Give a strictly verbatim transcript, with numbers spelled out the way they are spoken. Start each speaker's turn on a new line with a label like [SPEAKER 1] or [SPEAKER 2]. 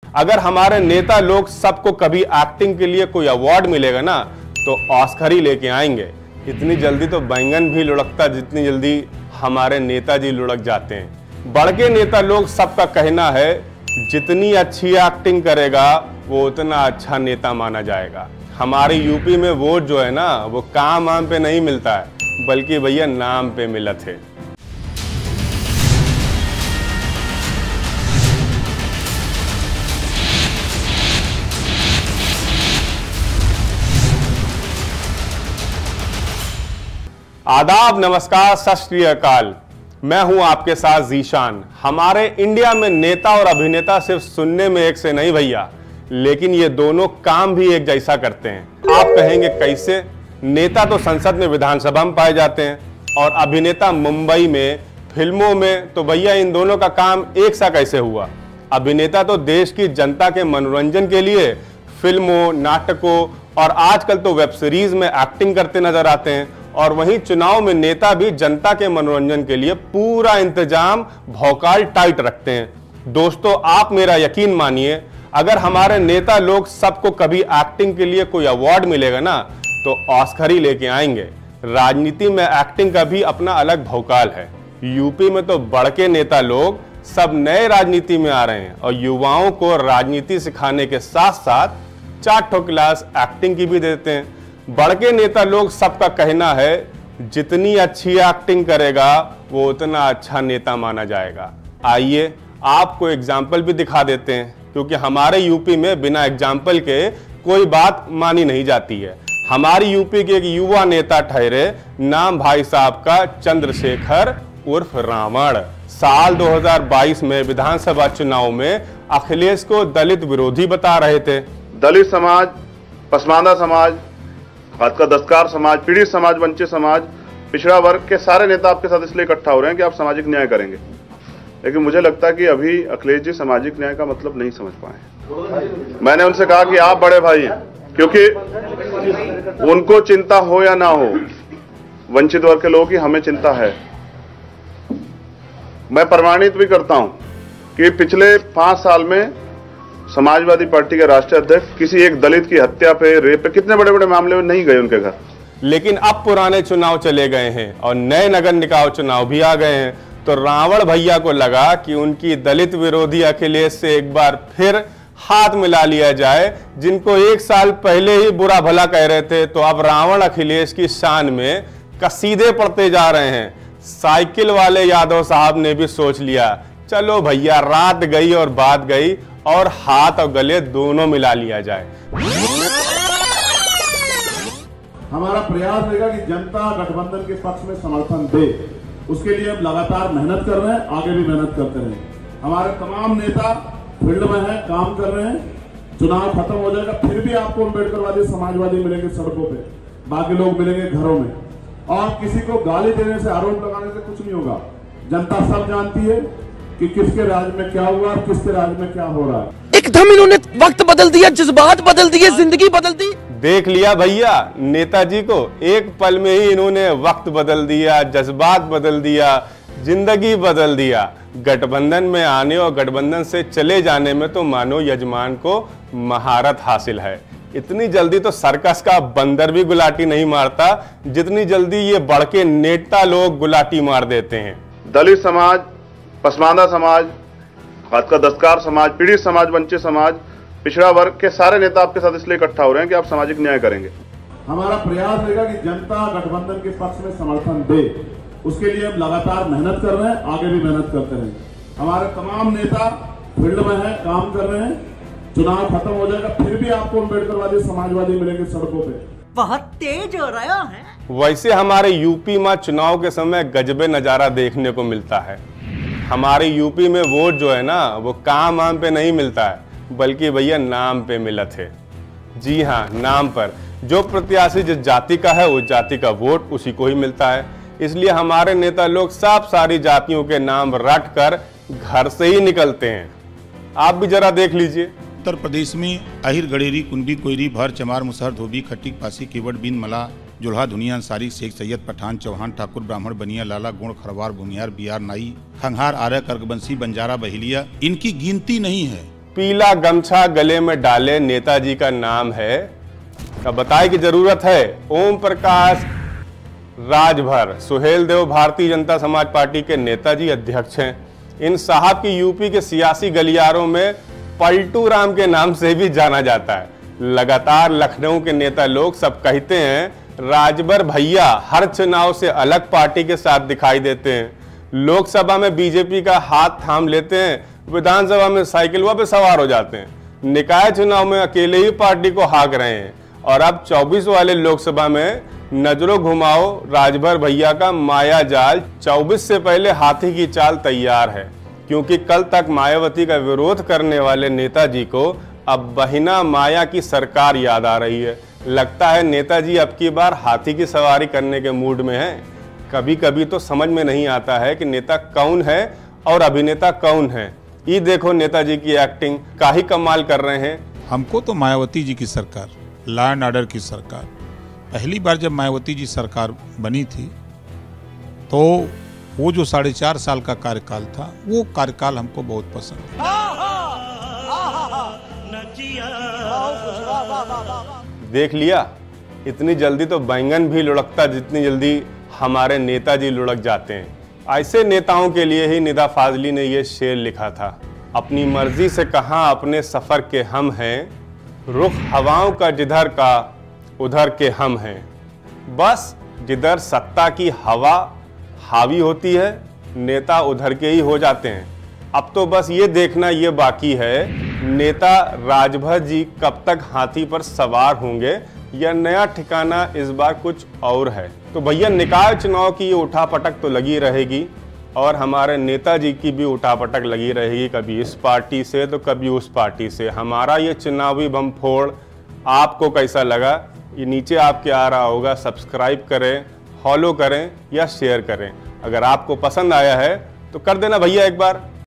[SPEAKER 1] अगर हमारे नेता लोग सबको कभी एक्टिंग के लिए कोई अवार्ड मिलेगा ना तो ऑस्कर ही लेके आएंगे। इतनी जल्दी तो बैंगन भी लुढ़कता जितनी जल्दी हमारे नेताजी लुढ़क जाते हैं। बड़के नेता लोग सबका कहना है जितनी अच्छी एक्टिंग करेगा वो उतना अच्छा नेता माना जाएगा। हमारे यूपी में वोट जो है ना वो काम वाम पे नहीं मिलता है बल्कि भैया नाम पे मिलत है। आदाब, नमस्कार, सत श्री अकाल। मैं हूं आपके साथ जीशान। हमारे इंडिया में नेता और अभिनेता सिर्फ सुनने में एक से नहीं भैया, लेकिन ये दोनों काम भी एक जैसा करते हैं। आप कहेंगे कैसे? नेता तो संसद में, विधानसभा में पाए जाते हैं और अभिनेता मुंबई में, फिल्मों में, तो भैया इन दोनों का काम एक सा कैसे हुआ? अभिनेता तो देश की जनता के मनोरंजन के लिए फिल्मों, नाटकों और आजकल तो वेब सीरीज में एक्टिंग करते नजर आते हैं, और वहीं चुनाव में नेता भी जनता के मनोरंजन के लिए पूरा इंतजाम भौकाल टाइट रखते हैं। दोस्तों, आप मेरा यकीन मानिए, अगर हमारे नेता लोग सबको कभी एक्टिंग के लिए कोई अवार्ड मिलेगा ना तो ऑस्कर ही लेके आएंगे। राजनीति में एक्टिंग का भी अपना अलग भौकाल है। यूपी में तो बड़के नेता लोग सब नए राजनीति में आ रहे हैं और युवाओं को राजनीति सिखाने के साथ साथ चार ठो क्लास एक्टिंग की भी देते हैं। बड़के नेता लोग सबका कहना है जितनी अच्छी एक्टिंग करेगा वो उतना अच्छा नेता माना जाएगा। आइए आपको एग्जाम्पल भी दिखा देते हैं, क्योंकि हमारे यूपी में बिना एग्जाम्पल के कोई बात मानी नहीं जाती है। हमारी यूपी के एक युवा नेता ठहरे, नाम भाई साहब का चंद्रशेखर उर्फ रावण। साल दो हज़ार बाईस में विधानसभा चुनाव में अखिलेश को दलित विरोधी बता रहे थे।
[SPEAKER 2] दलित समाज, पसमानदा समाज, हाथ का दस्तकार समाज, पीड़ित समाज, वंचित समाज, पिछड़ा वर्ग के सारे नेता आपके साथ इसलिए इकट्ठा हो रहे हैं कि आप सामाजिक न्याय करेंगे। लेकिन मुझे लगता है कि अभी अखिलेश जी सामाजिक न्याय का मतलब नहीं समझ पाए। मैंने उनसे कहा कि आप बड़े भाई हैं, क्योंकि उनको चिंता हो या ना हो, वंचित वर्ग के लोगों की हमें चिंता है। मैं प्रमाणित भी करता हूं कि पिछले पांच साल में समाजवादी पार्टी के राष्ट्रीय अध्यक्ष किसी एक दलित की हत्या पे, रेप पे, कितने बड़े बड़े मामले में नहीं गए उनके घर।
[SPEAKER 1] लेकिन अब पुराने चुनाव चले गए हैं और नए नगर निकाय चुनाव भी आ गए हैं, तो रावण भैया को लगा कि उनकी दलित विरोधी अखिलेश से एक बार फिर हाथ मिला लिया जाए। जिनको एक साल पहले ही बुरा भला कह रहे थे, तो अब रावण अखिलेश की शान में कसीदे पड़ते जा रहे हैं। साइकिल वाले यादव साहब ने भी सोच लिया, चलो भैया रात गई और बात गई, और हाथ और गले दोनों मिला लिया जाए।
[SPEAKER 3] हमारा प्रयास रहेगा कि जनता गठबंधन के पक्ष में समर्थन दे। उसके लिए हम लगातार मेहनत कर रहे हैं, आगे भी मेहनत करते रहेंगे। हमारे तमाम नेता फील्ड में हैं, काम कर रहे हैं। चुनाव खत्म हो जाएगा, फिर भी आपको अम्बेडकरवादी, समाजवादी मिलेंगे सड़कों पे, बाकी लोग मिलेंगे घरों में, और किसी को गाली देने से, आरोप लगाने से कुछ नहीं होगा। जनता सब जानती है कि किसके राज में क्या हुआ और किसके राज में क्या हो रहा है।
[SPEAKER 4] एकदम इन्होंने वक्त बदल दिया, जज्बात बदल दिए, जिंदगी बदल दी।
[SPEAKER 1] देख लिया भैया नेताजी को, एक पल में ही इन्होंने वक्त बदल दिया, जज्बात बदल दिया, जिंदगी बदल दिया। गठबंधन में आने और गठबंधन से चले जाने में तो मानो यजमान को महारत हासिल है। इतनी जल्दी तो सर्कस का बंदर भी गुलाटी नहीं मारता जितनी जल्दी ये बड़के नेता लोग गुलाटी मार देते हैं।
[SPEAKER 2] दलित समाज, पसमानदा समाज, हाथ का दस्तकार समाज, पीड़ित समाज, वंचित समाज, पिछड़ा वर्ग के सारे नेता आपके साथ इसलिए इकट्ठा हो रहे हैं कि आप सामाजिक न्याय करेंगे।
[SPEAKER 3] हमारा प्रयास रहेगा कि जनता गठबंधन के पक्ष में समर्थन दे। उसके लिए हम लगातार मेहनत कर रहे हैं, आगे भी मेहनत करते रहेंगे। हमारे तमाम नेता फील्ड में हैं, काम कर रहे हैं। चुनाव खत्म हो जाएगा, फिर भी आपको अम्बेडकरवादी, समाजवादी मिलेंगे सड़कों पे।
[SPEAKER 5] बहुत तेज हो रहा है।
[SPEAKER 1] वैसे हमारे यूपी में चुनाव के समय गजबे नजारा देखने को मिलता है। हमारे यूपी में वोट जो है ना वो काम वाम पे नहीं मिलता है बल्कि भैया नाम पे मिलत है। जी हाँ, नाम पर। जो प्रत्याशी जिस जाति का है उस जाति का वोट उसी को ही मिलता है। इसलिए हमारे नेता लोग सब सारी जातियों के नाम रट कर घर से ही निकलते हैं। आप भी जरा देख लीजिए।
[SPEAKER 6] उत्तर प्रदेश में अहिर, गडेरी, कुंडी, कोयरी, भर, चमार, मुसहर, धोबी, खट्टिक, पासी, केवट, बीन, मला, जुल्हा, धुनिया, अंसारी, शेख, सैयद, पठान, चौहान, ठाकुर, ब्राह्मण, बनिया, लाला, गुण, खरवार, भूमियार, बिहार, नाई, खंघार, आर्य, कर्कबंशी, बंजारा, बहिलिया, इनकी गिनती नहीं है।
[SPEAKER 1] पीला गमछा गले में डाले नेताजी का नाम है, का बताए की जरूरत है। ओम प्रकाश राजभर सुहेलदेव भारतीय जनता समाज पार्टी के नेताजी अध्यक्ष हैं। इन साहब की यूपी के सियासी गलियारों में पलटू राम के नाम से भी जाना जाता है। लगातार लखनऊ के नेता लोग सब कहते हैं राजभर भैया हर चुनाव से अलग पार्टी के साथ दिखाई देते हैं। लोकसभा में बीजेपी का हाथ थाम लेते हैं, विधानसभा में साइकिलवा पे सवार हो जाते हैं, निकाय चुनाव में अकेले ही पार्टी को हाँक रहे हैं और अब चौबीस वाले लोकसभा में नजरों घुमाओ राजभर भैया का माया जाल। चौबीस से पहले हाथी की चाल तैयार है, क्योंकि कल तक मायावती का विरोध करने वाले नेताजी को अब बहिना माया की सरकार याद आ रही है। लगता है नेताजी अब की बार हाथी की सवारी करने के मूड में हैं। कभी कभी तो समझ में नहीं आता है कि नेता कौन है और अभिनेता कौन है। ये देखो नेताजी की एक्टिंग, काहे कमाल कर रहे हैं।
[SPEAKER 6] हमको तो मायावती जी की सरकार, लॉ एंड ऑर्डर की सरकार, पहली बार जब मायावती जी सरकार बनी थी तो वो जो साढ़े चार साल का कार्यकाल था, वो कार्यकाल हमको बहुत पसंद है।
[SPEAKER 1] देख लिया, इतनी जल्दी तो बैंगन भी लुढ़कता जितनी जल्दी हमारे नेताजी लुढ़क जाते हैं। ऐसे नेताओं के लिए ही निदा फाजली ने यह शेर लिखा था, अपनी मर्जी से कहां अपने सफर के हम हैं, रुख हवाओं का जिधर का उधर के हम हैं। बस जिधर सत्ता की हवा हावी होती है, नेता उधर के ही हो जाते हैं। अब तो बस ये देखना ये बाकी है नेता राजभर जी कब तक हाथी पर सवार होंगे या नया ठिकाना इस बार कुछ और है। तो भैया निकाय चुनाव की ये उठापटक तो लगी रहेगी और हमारे नेताजी की भी उठापटक लगी रहेगी, कभी इस पार्टी से तो कभी उस पार्टी से। हमारा ये चुनावी बम फोड़ आपको कैसा लगा, ये नीचे आपके आ रहा होगा। सब्सक्राइब करें, फॉलो करें या शेयर करें। अगर आपको पसंद आया है तो कर देना भैया एक बार।